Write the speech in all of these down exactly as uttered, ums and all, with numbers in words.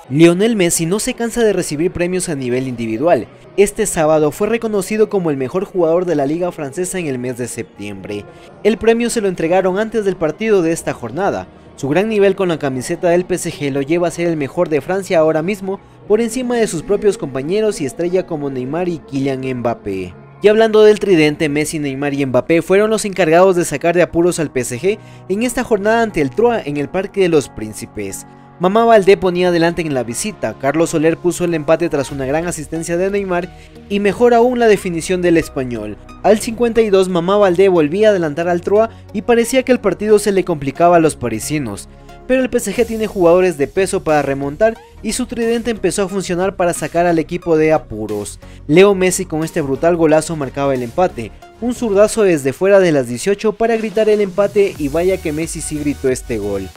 Lionel Messi no se cansa de recibir premios a nivel individual. Este sábado fue reconocido como el mejor jugador de la liga francesa en el mes de septiembre. El premio se lo entregaron antes del partido de esta jornada. Su gran nivel con la camiseta del P S G lo lleva a ser el mejor de Francia ahora mismo, por encima de sus propios compañeros y estrella como Neymar y Kylian Mbappé. Y hablando del tridente, Messi, Neymar y Mbappé fueron los encargados de sacar de apuros al P S G en esta jornada ante el Troyes en el Parque de los Príncipes. Mamá Valdé ponía adelante en la visita, Carlos Soler puso el empate tras una gran asistencia de Neymar y mejor aún la definición del español. Al cincuenta y dos Mamá Valdé volvía a adelantar al Troyes y parecía que el partido se le complicaba a los parisinos. Pero el P S G tiene jugadores de peso para remontar y su tridente empezó a funcionar para sacar al equipo de apuros. Leo Messi con este brutal golazo marcaba el empate, un zurdazo desde fuera de las dieciocho para gritar el empate y vaya que Messi sí gritó este gol.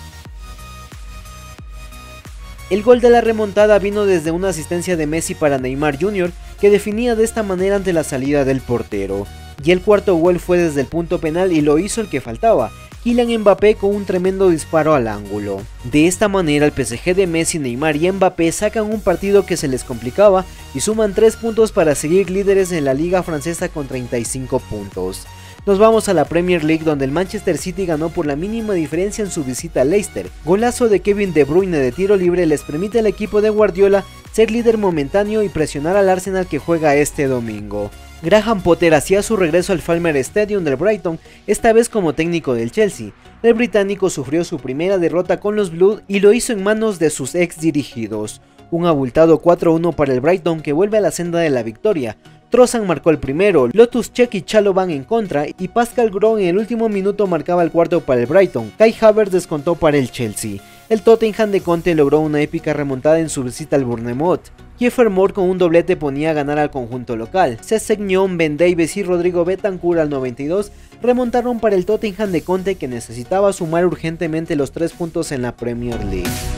El gol de la remontada vino desde una asistencia de Messi para Neymar junior que definía de esta manera ante la salida del portero. Y el cuarto gol fue desde el punto penal y lo hizo el que faltaba, Kylian Mbappé con un tremendo disparo al ángulo. De esta manera el P S G de Messi, Neymar y Mbappé sacan un partido que se les complicaba y suman tres puntos para seguir líderes en la liga francesa con treinta y cinco puntos. Nos vamos a la Premier League, donde el Manchester City ganó por la mínima diferencia en su visita a Leicester. Golazo de Kevin De Bruyne de tiro libre les permite al equipo de Guardiola ser líder momentáneo y presionar al Arsenal que juega este domingo. Graham Potter hacía su regreso al Falmer Stadium del Brighton, esta vez como técnico del Chelsea. El británico sufrió su primera derrota con los Blues y lo hizo en manos de sus ex dirigidos. Un abultado cuatro a uno para el Brighton que vuelve a la senda de la victoria. Trossard marcó el primero, Loftus-Cheek y Chalobah en contra y Pascal Gross en el último minuto marcaba el cuarto para el Brighton. Kai Havertz descontó para el Chelsea. El Tottenham de Conte logró una épica remontada en su visita al Bournemouth. Kiefer Moore con un doblete ponía a ganar al conjunto local. Sessegnon, Ben Davies y Rodrigo Bentancur al noventa y dos remontaron para el Tottenham de Conte que necesitaba sumar urgentemente los tres puntos en la Premier League.